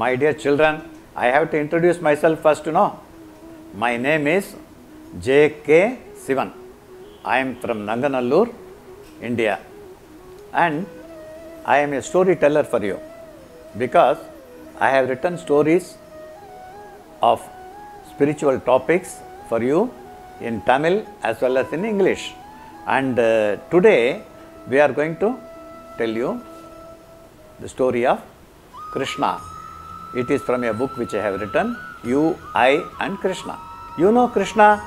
My dear children, I have to introduce myself first, My name is J.K.Shivan. I am from Nanganallur, India, and I am a storyteller for you because I have written stories of spiritual topics for you in Tamil as well as in English. And today we are going to tell you the story of Krishna. It is from a book which I have written, You, I and Krishna. You know Krishna?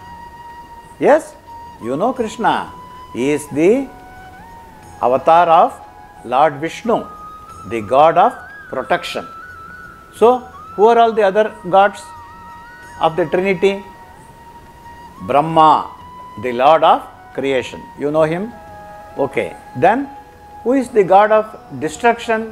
Yes, you know Krishna. He is the avatar of Lord Vishnu, the god of protection. So, who are all the other gods of the Trinity? Brahma, the Lord of creation. You know him? Okay. Then, who is the god of destruction?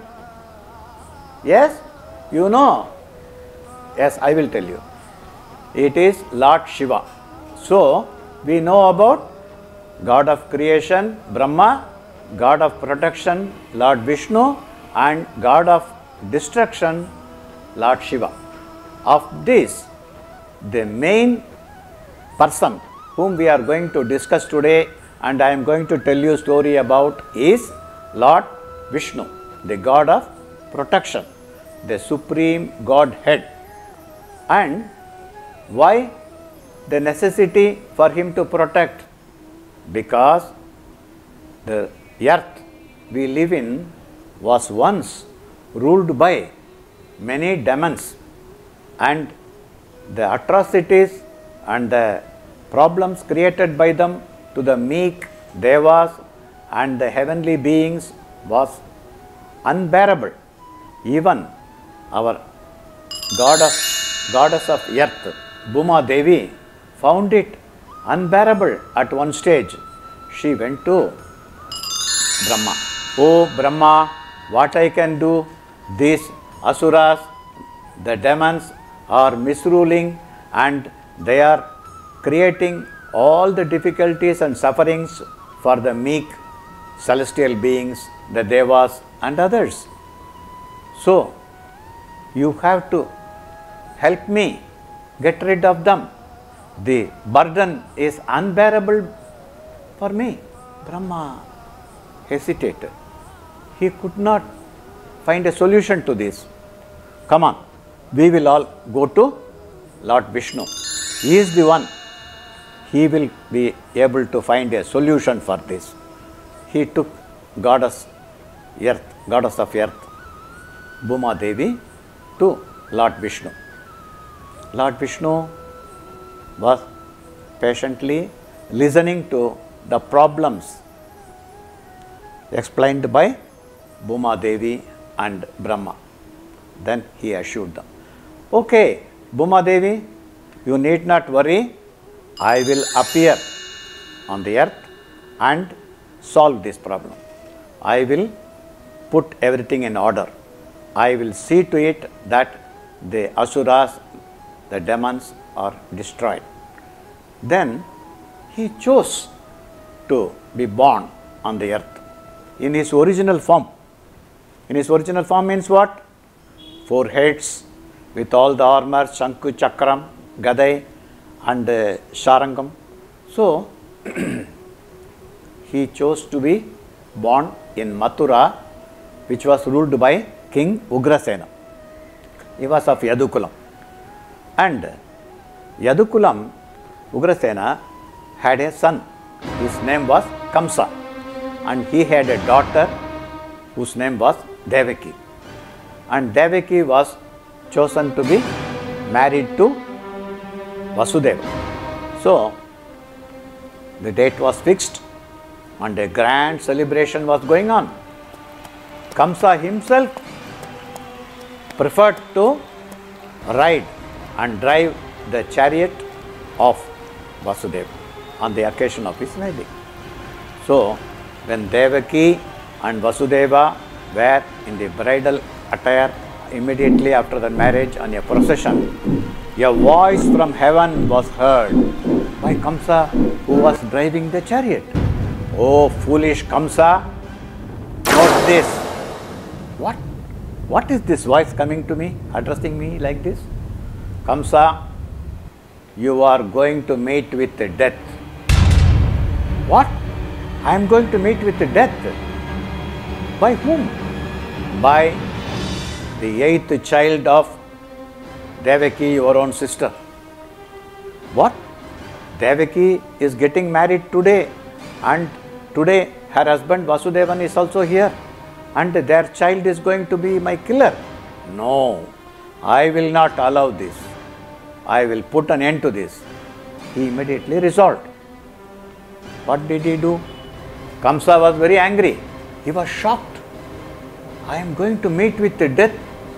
Yes, you know. Yes, I will tell you. It is Lord Shiva. So, we know about god of creation, Brahma, god of protection, Lord Vishnu, and god of destruction, Lord Shiva. Of this, the main person whom we are going to discuss today and I am going to tell you a story about is Lord Vishnu, the god of protection, the supreme Godhead. And why the necessity for him to protect? Because the earth we live in was once ruled by many demons, and the atrocities and the problems created by them to the meek devas and the heavenly beings was unbearable. Even our goddess of earth, Bhuma Devi, found it unbearable at one stage. She went to Brahma. Oh Brahma, what I can do? These asuras, the demons, are misruling and they are creating all the difficulties and sufferings for the meek celestial beings, the devas and others. So, you have to help me get rid of them. The burden is unbearable for me. Brahma hesitated. He could not find a solution to this. Come on, we will all go to Lord Vishnu. He is the one. He will be able to find a solution for this. He took goddess of earth, Bhuma Devi, to Lord Vishnu. Lord Vishnu was patiently listening to the problems explained by Bhuma Devi and Brahma. Then he assured them, okay, Bhuma Devi, you need not worry. I will appear on the earth and solve this problem. I will put everything in order. I will see to it that the asuras, the demons, are destroyed. Then he chose to be born on the earth in his original form. In his original form means what? 4 heads with all the armor, Shankhu, Chakram, Gadai and Sharangam. So, he chose to be born in Mathura, which was ruled by King Uggarsen. He was of Yadukulam. And Yadukulam, Uggarsen, had a son. His name was Kamsa. And he had a daughter whose name was Devaki. And Devaki was chosen to be married to Vaasudev. So, the date was fixed and a grand celebration was going on. Kamsa himself preferred to ride and drive the chariot of Vaasudev on the occasion of his wedding. So, when Devaki and Vaasudeva were in the bridal attire immediately after the marriage on a procession, a voice from heaven was heard by Kamsa, who was driving the chariot. Oh foolish Kamsa, note this. What? What is this voice coming to me, addressing me like this? Kamsa, you are going to meet with death. What? I am going to meet with death. By whom? By the 8th child of Devaki, your own sister. What? Devaki is getting married today, and today her husband Vaasudevan is also here, and their child is going to be my killer. No, I will not allow this. I will put an end to this. He immediately resolved. What did he do? Kamsa was very angry. He was shocked. I am going to meet with the death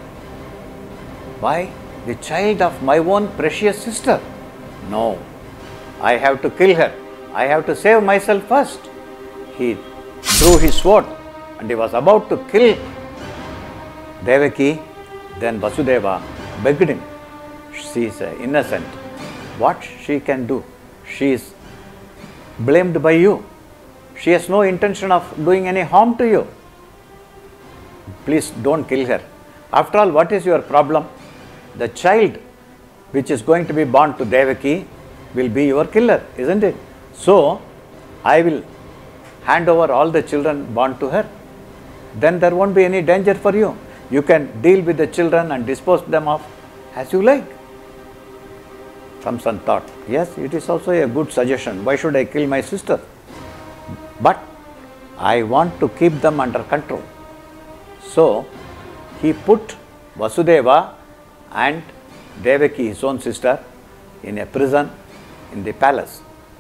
by the child of my own precious sister. No, I have to kill her. I have to save myself first. He drew his sword and he was about to kill Devaki. Then Vaasudeva begged him. She is innocent. What she can do? She is blamed by you. She has no intention of doing any harm to you. Please don't kill her. After all, what is your problem? The child which is going to be born to Devaki will be your killer, isn't it? So, I will hand over all the children born to her. Then there won't be any danger for you. You can deal with the children and dispose them of as you like. Kamsa thought, yes, it is also a good suggestion. Why should I kill my sister? But I want to keep them under control. So, he put Vaasudeva and Devaki, his own sister, in a prison in the palace.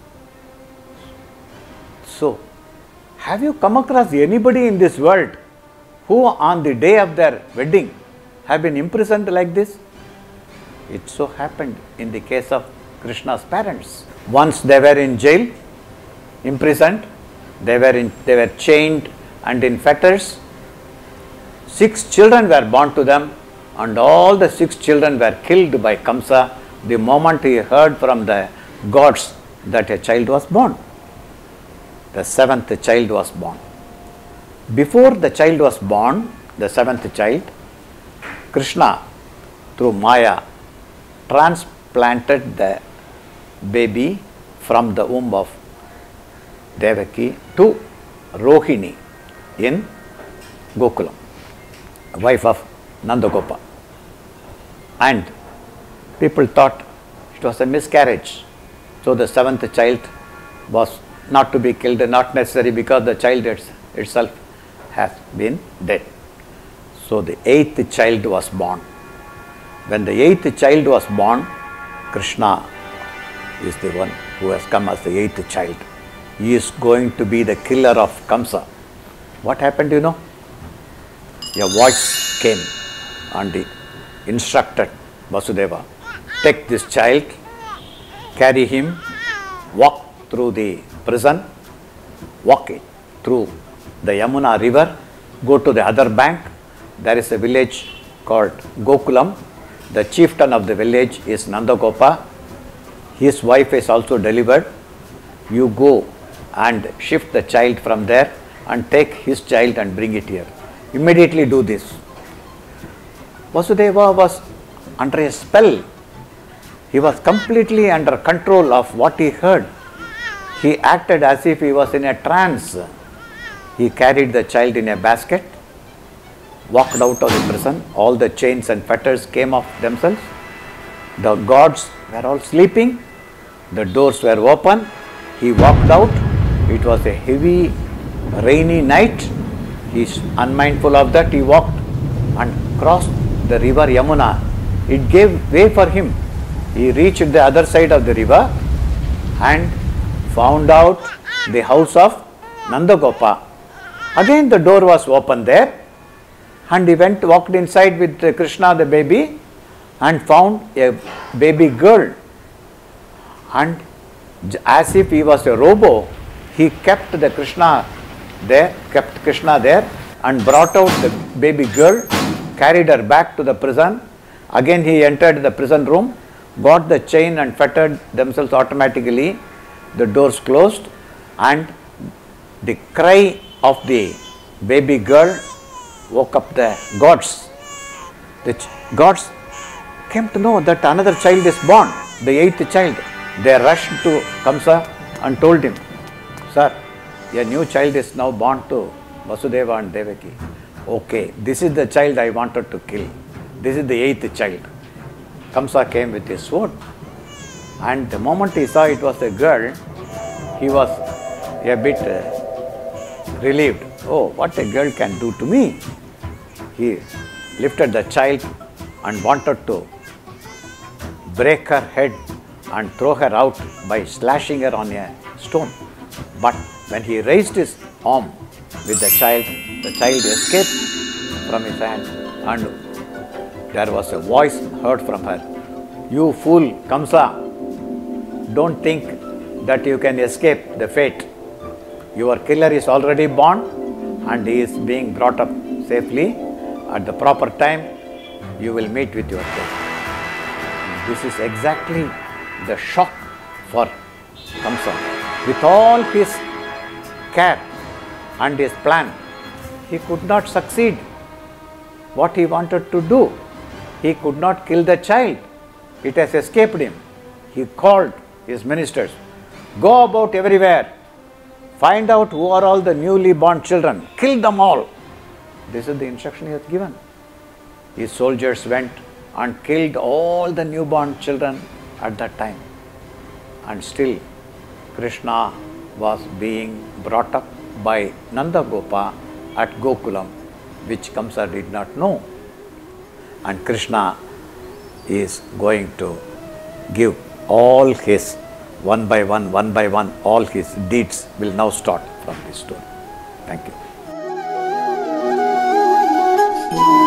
So, have you come across anybody in this world who on the day of their wedding have been imprisoned like this? It so happened in the case of Krishna's parents. Once they were in jail, imprisoned, they were chained and in fetters. 6 children were born to them, and all the 6 children were killed by Kamsa the moment he heard from the gods that a child was born. The 7th child was born. Before the child was born, the 7th child, Krishna, through Maya, transplanted the baby from the womb of Devaki to Rohini in Gokulam, wife of Nandagopa. And people thought it was a miscarriage. So the 7th child was not to be killed, not necessary, because the child itself has been dead. So the 8th child was born. When the 8th child was born, Krishna is the one who has come as the 8th child. He is going to be the killer of Kamsa. What happened, you know? A voice came and he instructed Vaasudeva, take this child, carry him, walk through the prison, walk it through the Yamuna river, go to the other bank. There is a village called Gokulam. The chieftain of the village is Nandagopa. His wife is also delivered. You go and shift the child from there and take his child and bring it here. Immediately do this. Vaasudeva was under a spell. He was completely under control of what he heard. He acted as if he was in a trance. He carried the child in a basket, walked out of the prison. All the chains and fetters came off themselves. The gods were all sleeping. The doors were open. He walked out. It was a heavy, rainy night. He is unmindful of that. He walked and crossed the river Yamuna. It gave way for him. He reached the other side of the river and found out the house of Nandagopa. Again the door was open there, and he walked inside with Krishna the baby and found a baby girl. And as if he was a robo, he kept Krishna there and brought out the baby girl, carried her back to the prison. Again he entered the prison room, got the chain and fettered themselves automatically. The doors closed, and the cry of the baby girl woke up the gods. The gods came to know that another child is born, the 8th child. They rushed to Kamsa and told him, "Sir, a new child is now born to Vaasudeva and Deavki." "Okay, this is the child I wanted to kill. This is the 8th child." Kamsa came with his sword, and the moment he saw it was a girl, he was a bit relieved. "Oh, what a girl can do to me." He lifted the child and wanted to break her head and throw her out by slashing her on a stone. But when he raised his arm with the child escaped from his hand, and there was a voice heard from her, "You fool, Kamsa, don't think that you can escape the fate. Your killer is already born and he is being brought up safely. At the proper time, you will meet with your fate." This is exactly the shock for Kamsa. With all his care and his plan, he could not succeed what he wanted to do. He could not kill the child. It has escaped him. He called his ministers, "Go about everywhere, find out who are all the newly born children, kill them all." This is the instruction he has given. His soldiers went and killed all the newborn children at that time. And still Krishna was being brought up by Nanda Gopa at Gokulam, which Kamsa did not know. And Krishna is going to give all his one by one, all his deeds will now start from this story. Thank you.